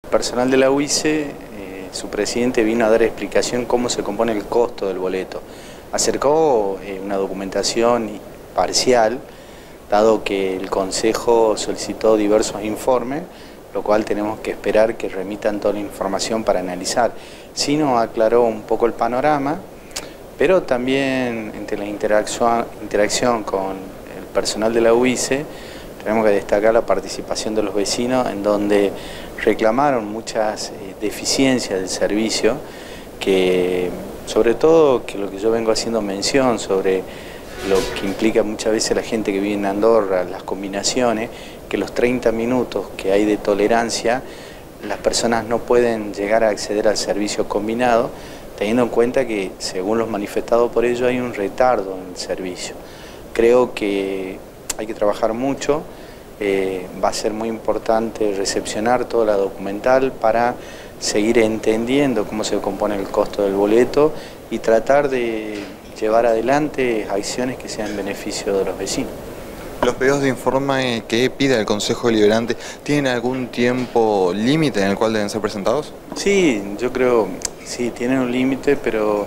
Personal de la UICE, su presidente vino a dar explicación cómo se compone el costo del boleto. Acercó una documentación parcial, dado que el Consejo solicitó diversos informes, lo cual tenemos que esperar que remitan toda la información para analizar. Sí nos aclaró un poco el panorama, pero también entre la interacción con el personal de la UICE, tenemos que destacar la participación de los vecinos, en donde reclamaron muchas deficiencias del servicio, que sobre todo que lo que yo vengo haciendo mención sobre lo que implica muchas veces la gente que vive en Andorra, las combinaciones, que los 30 minutos que hay de tolerancia, las personas no pueden llegar a acceder al servicio combinado, teniendo en cuenta que, según los manifestados por ello, hay un retardo en el servicio. Creo que hay que trabajar mucho, va a ser muy importante recepcionar toda la documental para seguir entendiendo cómo se compone el costo del boleto y tratar de llevar adelante acciones que sean en beneficio de los vecinos. ¿Los pedidos de informe que pide el Consejo Deliberante tienen algún tiempo límite en el cual deben ser presentados? Sí, yo creo, sí, tienen un límite, pero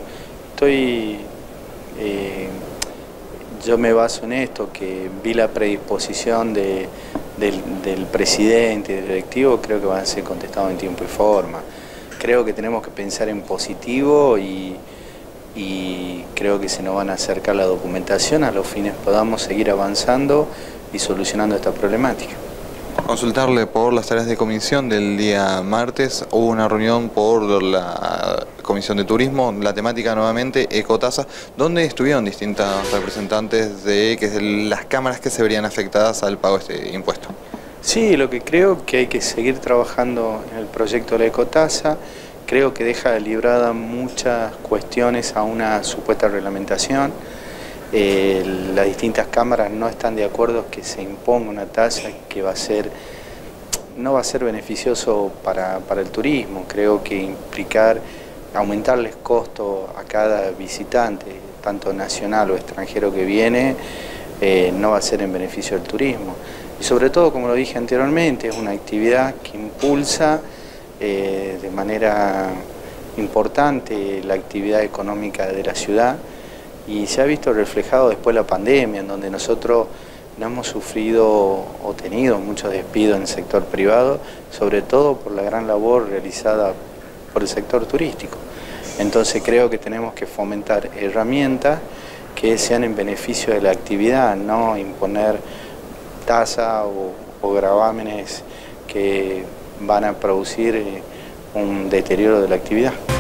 yo me baso en esto, que vi la predisposición del presidente y del directivo, creo que van a ser contestados en tiempo y forma. Creo que tenemos que pensar en positivo y creo que se nos van a acercar la documentación a los fines podamos seguir avanzando y solucionando esta problemática. Consultarle por las tareas de comisión del día martes. Hubo una reunión por la Comisión de Turismo, la temática nuevamente, ecotasa, donde estuvieron distintas representantes de las cámaras que se verían afectadas al pago de este impuesto. Sí, lo que creo que hay que seguir trabajando en el proyecto de la ecotasa. Creo que deja librada muchas cuestiones a una supuesta reglamentación. Las distintas cámaras no están de acuerdo que se imponga una tasa que no va a ser beneficioso para el turismo. Creo que aumentarles costos a cada visitante, tanto nacional o extranjero que viene, no va a ser en beneficio del turismo. Y sobre todo, como lo dije anteriormente, es una actividad que impulsa de manera importante la actividad económica de la ciudad, y se ha visto reflejado después de la pandemia, en donde nosotros no hemos sufrido o tenido muchos despidos en el sector privado, sobre todo por la gran labor realizada por el sector turístico. Entonces creo que tenemos que fomentar herramientas que sean en beneficio de la actividad, no imponer tasas o gravámenes que van a producir un deterioro de la actividad.